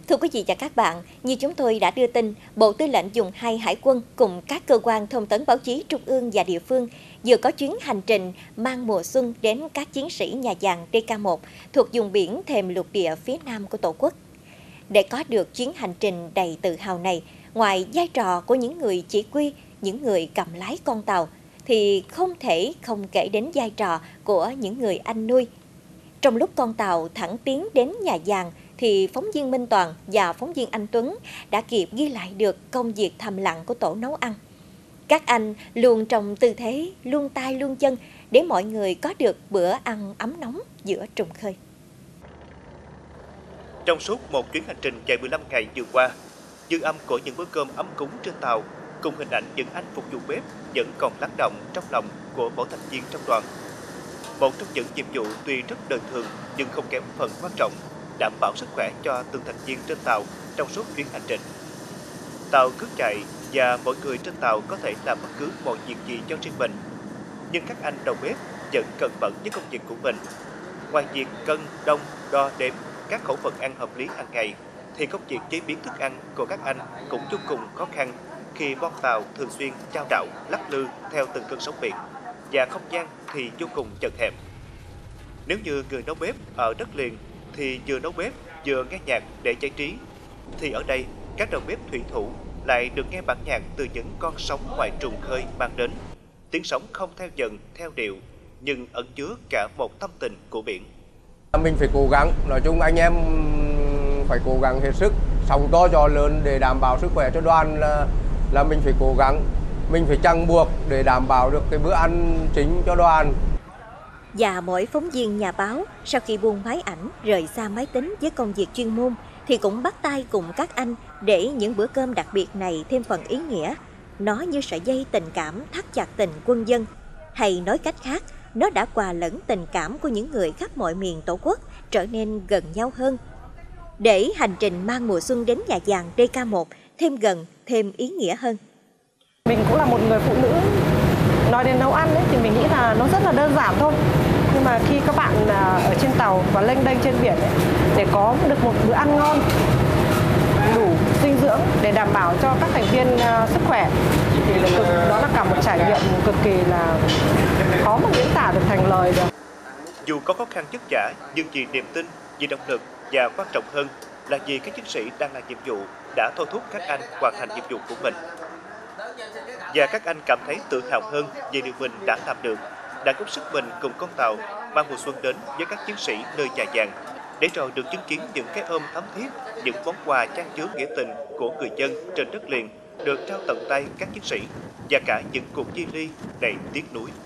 Thưa quý vị và các bạn, như chúng tôi đã đưa tin, Bộ Tư lệnh Vùng 2 Hải quân cùng các cơ quan thông tấn báo chí trung ương và địa phương vừa có chuyến hành trình mang mùa xuân đến các chiến sĩ nhà giàn DK1 thuộc vùng biển thềm lục địa phía nam của Tổ quốc. Để có được chuyến hành trình đầy tự hào này, ngoài vai trò của những người chỉ huy, những người cầm lái con tàu, thì không thể không kể đến vai trò của những người anh nuôi. Trong lúc con tàu thẳng tiến đến nhà giàn, thì phóng viên Minh Toàn và phóng viên Anh Tuấn đã kịp ghi lại được công việc thầm lặng của tổ nấu ăn. Các anh luôn trong tư thế luôn tay luôn chân để mọi người có được bữa ăn ấm nóng giữa trùng khơi. Trong suốt một chuyến hành trình dài 15 ngày vừa qua, dư âm của những bữa cơm ấm cúng trên tàu cùng hình ảnh những anh phục vụ bếp vẫn còn lắng đọng trong lòng của mỗi thành viên trong đoàn. Một trong những nhiệm vụ tuy rất đời thường nhưng không kém phần quan trọng, đảm bảo sức khỏe cho từng thành viên trên tàu trong suốt chuyến hành trình. Tàu cứ chạy và mỗi người trên tàu có thể làm bất cứ mọi việc gì cho riêng mình, nhưng các anh đầu bếp vẫn cẩn bẩn với công việc của mình. Ngoài việc cân, đong, đo đếm các khẩu phần ăn hợp lý hàng ngày, thì công việc chế biến thức ăn của các anh cũng vô cùng khó khăn khi con tàu thường xuyên chao đảo, lắc lư theo từng cơn sóng biển và không gian thì vô cùng chật hẹp. Nếu như người nấu bếp ở đất liền thì vừa nấu bếp vừa nghe nhạc để giải trí, thì ở đây các đầu bếp thủy thủ lại được nghe bản nhạc từ những con sóng ngoài trùng khơi mang đến. Tiếng sóng không theo dần, theo điệu, nhưng ẩn chứa cả một tâm tình của biển. Mình phải cố gắng, nói chung anh em phải cố gắng hết sức, sóng to gió lớn để đảm bảo sức khỏe cho đoàn là mình phải cố gắng, mình phải chằng buộc để đảm bảo được cái bữa ăn chính cho đoàn. Và mỗi phóng viên nhà báo sau khi buông máy ảnh rời xa máy tính với công việc chuyên môn thì cũng bắt tay cùng các anh để những bữa cơm đặc biệt này thêm phần ý nghĩa. Nó như sợi dây tình cảm thắt chặt tình quân dân, hay nói cách khác, nó đã hòa lẫn tình cảm của những người khắp mọi miền Tổ quốc trở nên gần nhau hơn. Để hành trình mang mùa xuân đến nhà giàn DK1 thêm gần, thêm ý nghĩa hơn. Mình cũng là một người phụ nữ, nói đến nấu ăn ấy, thì mình nghĩ là nó rất là đơn giản thôi. Nhưng mà khi các bạn ở trên tàu và lênh đênh trên biển ấy, để có được một bữa ăn ngon, đủ dinh dưỡng để đảm bảo cho các thành viên sức khỏe, thì đó là cả một trải nghiệm cực kỳ là khó mà diễn tả được thành lời được. Dù có khó khăn vất vả, nhưng vì niềm tin, vì động lực và quan trọng hơn là vì các chiến sĩ đang làm nhiệm vụ đã thôi thúc các anh hoàn thành nhiệm vụ của mình. Và các anh cảm thấy tự hào hơn về điều mình đã làm được, đã góp sức mình cùng con tàu mang mùa xuân đến với các chiến sĩ nơi nhà giàn, để rồi được chứng kiến những cái ôm thắm thiết, những món quà chan chứa nghĩa tình của người dân trên đất liền được trao tận tay các chiến sĩ và cả những cuộc chia ly đầy tiếc nuối.